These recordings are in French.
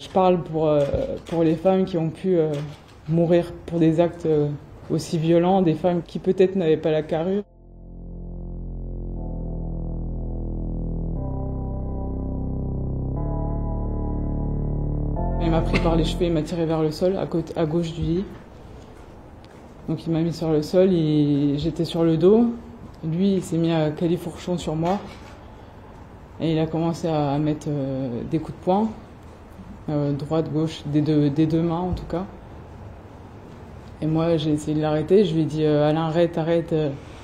Je parle pour les femmes qui ont pu mourir pour des actes aussi violents, des femmes qui peut-être n'avaient pas la carrure. Il m'a pris par les cheveux, il m'a tiré vers le sol, à gauche du lit. Donc il m'a mis sur le sol, j'étais sur le dos. Lui, il s'est mis à califourchon sur moi. Et il a commencé à mettre des coups de poing, droite, gauche, des deux mains en tout cas. Et moi, j'ai essayé de l'arrêter. Je lui ai dit Alain, arrête.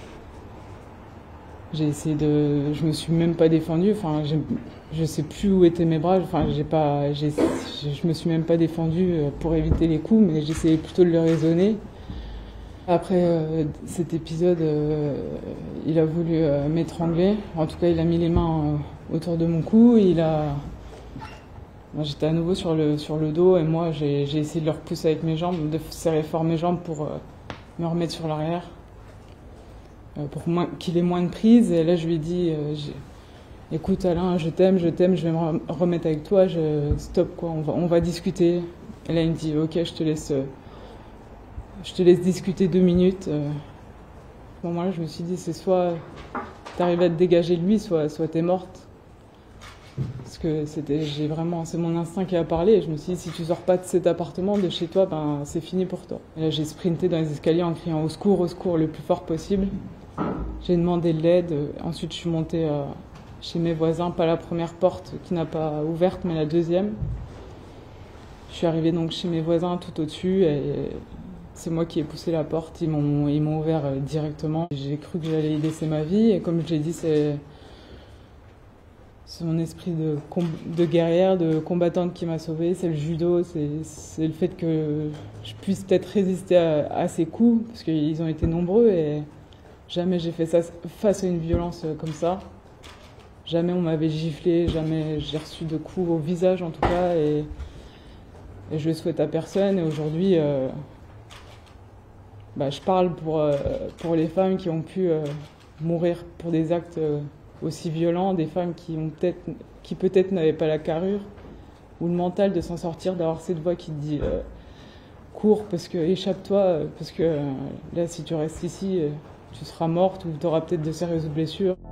Je me suis même pas défendue. Enfin, je sais plus où étaient mes bras. Enfin, je me suis même pas défendue pour éviter les coups, mais j'essayais plutôt de le raisonner. Après cet épisode, il a voulu m'étrangler. En tout cas, il a mis les mains autour de mon cou. J'étais à nouveau sur le dos et moi, j'ai essayé de le repousser avec mes jambes, de serrer fort mes jambes pour me remettre sur l'arrière, pour qu'il ait moins de prise. Et là, je lui ai dit écoute Alain, je t'aime, je vais me remettre avec toi. Stop quoi, on va discuter. Et là, il me dit ok, je te laisse discuter 2 minutes. À ce moment-là, je me suis dit, c'est soit t'arrives à te dégager de lui, soit t'es morte. Parce que c'est mon instinct qui a parlé. Et je me suis dit, si tu sors pas de cet appartement, de chez toi, ben c'est fini pour toi. Et là, j'ai sprinté dans les escaliers en criant au secours, le plus fort possible. J'ai demandé de l'aide. Ensuite, je suis montée chez mes voisins, pas la première porte qui n'a pas ouverte, mais la deuxième. Je suis arrivée donc chez mes voisins tout au-dessus et c'est moi qui ai poussé la porte, ils m'ont ouvert directement. J'ai cru que j'allais y laisser ma vie et comme je l'ai dit, c'est mon esprit de guerrière, de combattante qui m'a sauvée, c'est le judo, c'est le fait que je puisse peut-être résister à ces coups, parce qu'ils ont été nombreux et jamais j'ai fait ça face à une violence comme ça. Jamais on m'avait giflé, jamais j'ai reçu de coups au visage en tout cas et je le souhaite à personne. Et aujourd'hui, je parle pour les femmes qui ont pu mourir pour des actes aussi violents, des femmes qui peut-être n'avaient pas la carrure ou le mental de s'en sortir, d'avoir cette voix qui te dit cours échappe-toi parce que là si tu restes ici tu seras morte ou tu auras peut-être de sérieuses blessures.